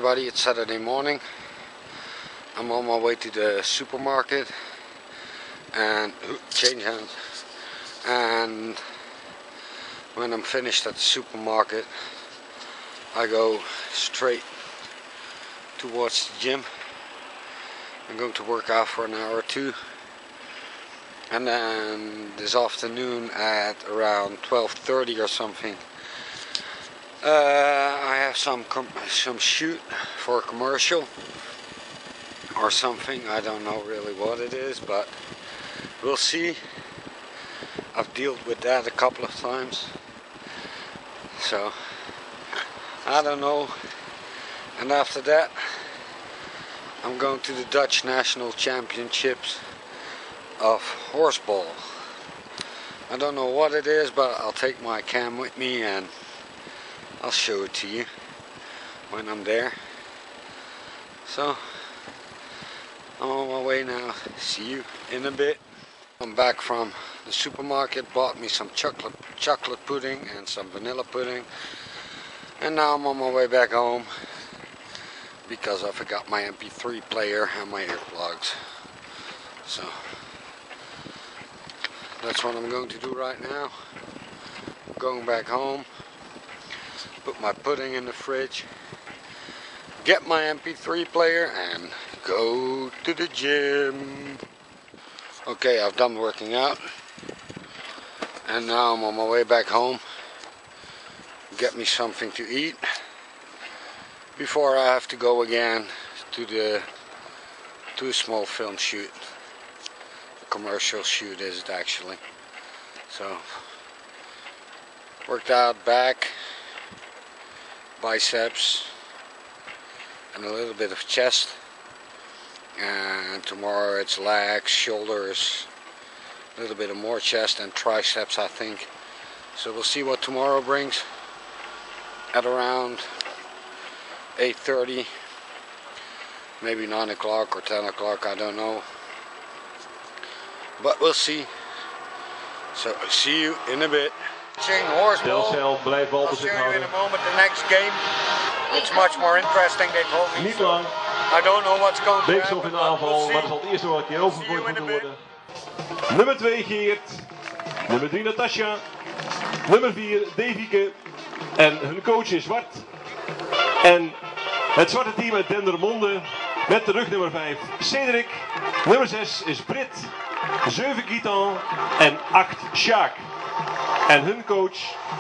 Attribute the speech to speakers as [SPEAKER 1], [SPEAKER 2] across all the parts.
[SPEAKER 1] everybody, it's Saturday morning. I'm on my way to the supermarket and change hands. And when I'm finished at the supermarket, I go straight towards the gym. I'm going to work out for an hour or two. And then this afternoon at around 12:30 or something, I have some shoot for a commercial or something. I don't know really what it is, but we'll see. I've dealt with that a couple of times, so I don't know. And after that, I'm going to the Dutch National Championships of horseball. I don't know what it is, but I'll take my cam with me and I'll show it to you when I'm there. So I'm on my way now. See you in a bit. I'm back from the supermarket, bought me some chocolate pudding and some vanilla pudding, and now I'm on my way back home because I forgot my MP3 player and my earplugs. So that's what I'm going to do right now. I'm going back home, put my pudding in the fridge, get my MP3 player and go to the gym. Okay, I've done working out and now I'm on my way back home. Get me something to eat before I have to go again to a small film shoot. A commercial shoot is it actually. So worked out back, biceps and a little bit of chest, and tomorrow it's legs, shoulders, a little bit of more chest and triceps I think. So we'll see what tomorrow brings at around 8:30, maybe 9 o'clock or 10 o'clock, I don't know, but we'll see. So I'll see you in a bit.
[SPEAKER 2] Horseball. Blijft balbezit houden.
[SPEAKER 1] In a moment the next game. It's much more interesting, they told me.
[SPEAKER 2] Niet lang.
[SPEAKER 1] I don't know what's going to
[SPEAKER 2] Beekstof in de aanval, maar er zal het eerste wel een keer overgooid moeten worden. Nummer 2 Geert. Nummer 3 Natasja. Nummer 4 Devike. En hun coach is zwart. En het zwarte team uit Dendermonde met de rug nummer 5 Cedric. Nummer 6 is Brit. 7 Gitan en 8 Sjaak. En hun coach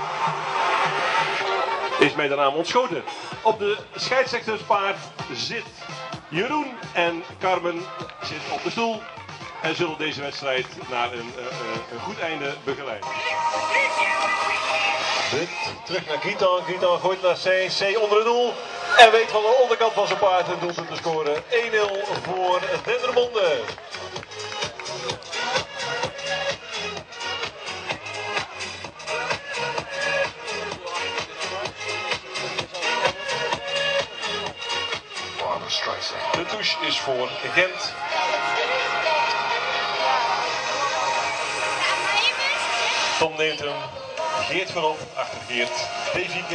[SPEAKER 2] is mij de naam ontschoten. Op de scheidsrechterspaard zit Jeroen en Carmen zit op de stoel en zullen deze wedstrijd naar een goed einde begeleiden. Brit terug naar Gitan, Gitan gooit naar C, C onder het doel en weet van de onderkant van zijn paard een doelpunt te scoren. 1-0 voor Dendermonde. De touche is voor Gent. Tom neemt hem. Geert voorop, achter Geert. Devike.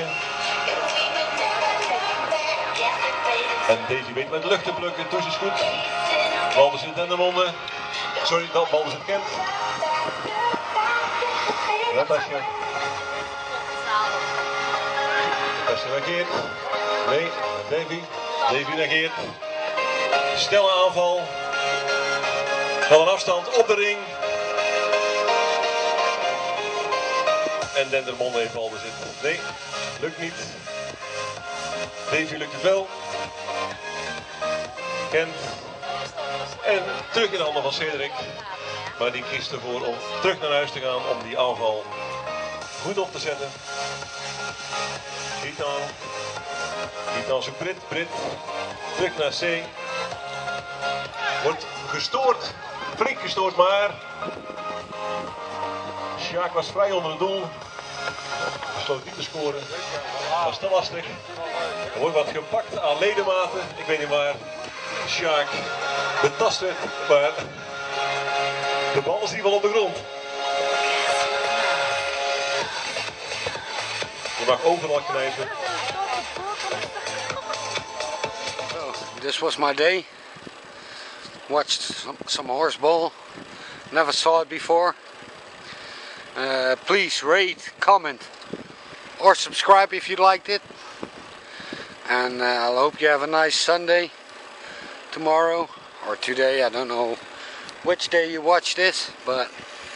[SPEAKER 2] En Davy weet met lucht te plukken. Touche is goed. Balbezit Dendermonde. Sorry, balbezit Gent. Natasja. Natasja naar Geert. Nee, Davy. Davy negeert. Snelle aanval. Van een afstand op de ring. En Dendermonde heeft balbezit. Nee, lukt niet. Davy lukt het wel. Kent. En terug in de handen van Cedric. Maar die kiest ervoor om terug naar huis te gaan om die aanval goed op te zetten. Gitan. Gitan zijn Brit. Terug naar C. Wordt gestoord. Flink gestoord, maar Sjaak was vrij onder het doel. Besloot niet te scoren. Dat is te lastig. Er wordt wat gepakt aan ledematen. Ik weet niet waar Sjaak betast werd, maar de bal is in ieder geval op de grond. Je mag overal knijpen.
[SPEAKER 1] this was my day. Watched some horseball. Never saw it before. Please rate, comment, or subscribe if you liked it. And I hope you have a nice Sunday tomorrow or today. I don't know which day you watch this, but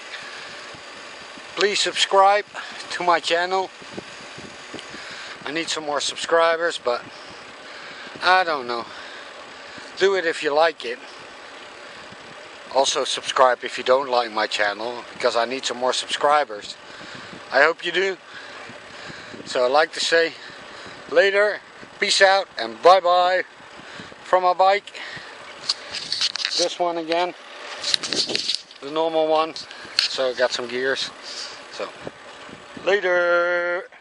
[SPEAKER 1] please subscribe to my channel. I need some more subscribers, but I don't know. Do it if you like it. Also subscribe if you don't like my channel, because I need some more subscribers. I hope you do. So I'd like to say later, peace out, and bye bye from my bike. This one again, the normal one, so it got some gears. So later.